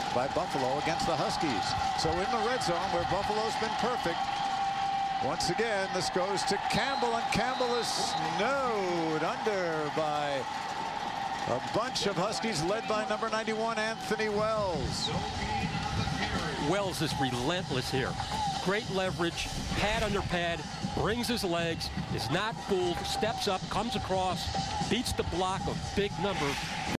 by Buffalo against the Huskies. So in the red zone, where Buffalo's been perfect, once again, this goes to Campbell, and Campbell is snowed under by a bunch of Huskies led by number 91, Anthony Wells. Wells is relentless here. Great leverage, pad under pad, brings his legs, is not fooled, steps up, comes across, beats the block of big number